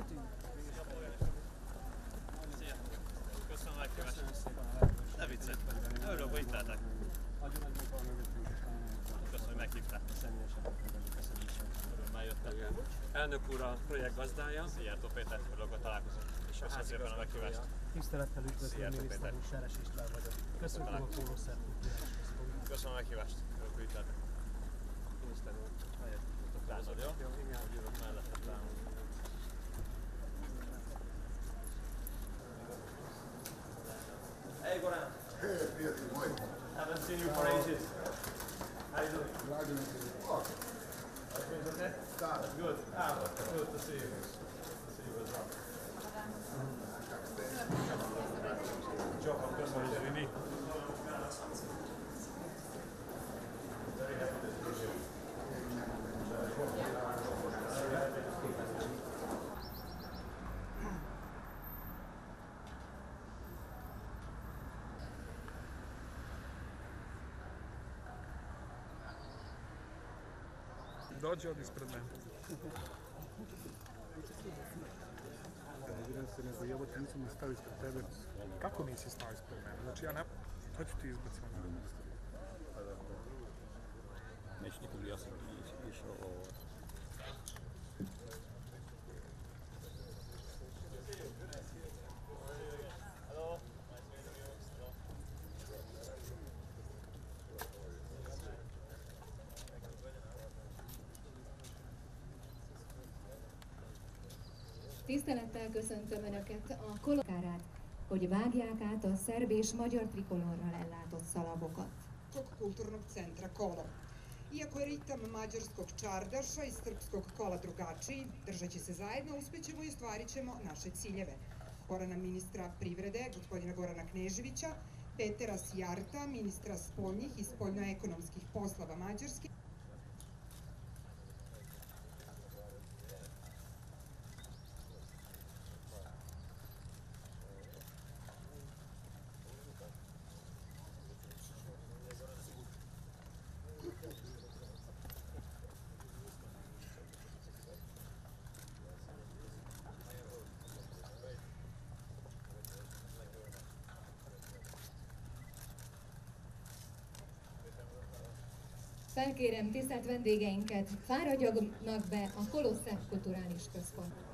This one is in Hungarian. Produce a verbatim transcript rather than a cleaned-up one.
Szia! Köszönöm a meghívást. Ne viccelj! Örülök, hogy itt lehetek. Köszönöm, hogy meghívtál. Örömmel jöttem. Elnök úr a projekt gazdája. Szijjártó Péter, örülök, hogy találkozunk. Köszönöm szépen a meghívást. Tisztelettel üdvözlöm, miniszter úr, Seres István vagyok. Köszönjük a Kólosszert Kulturális Központot. Köszönöm a meghívást. Örülök, hogy itt lehetek. Miniszter úr, Helyett tánod, jó? igen, Hogy jövök mellette tánod. Hey, Goran. Hey, Pietro, boy. Haven't seen you for ages. How you doing? Glad to meet you. Oh, Everything's okay? stop. Good. Ah, good to see you. Good to see you as well. Gyorsan, köszönöm, hogy Rini. Very happy to see you. Dođi ovdje ispred mene. Vidim se, nego jebo ti nisam ni stavio ispred tebe. Kako nisi stavio ispred mene? Znači ja ne... Hoću ti izbaciti. Neću nikom, ja sam išao ovo... Tisztelettel köszöntöm Önöket a kolokárát, hogy vágják át a szerb és magyar trikolorral ellátott szalagokat. Kulturnog centra Kolo. Iako je ritam mađarskog čardaša i srpskog kola drugačiji, držeći se zajedno, uspećemo i ostvarit ćemo naše ciljeve. Gorana ministra privrede, gospodina Gorana Kneževića, Petera Sijarta, ministra spoljnih i spoljnoekonomskih poslova Mađarske, Felkérem tisztelt vendégeinket, fáradjanak be a Kolosszert Kulturális Központba.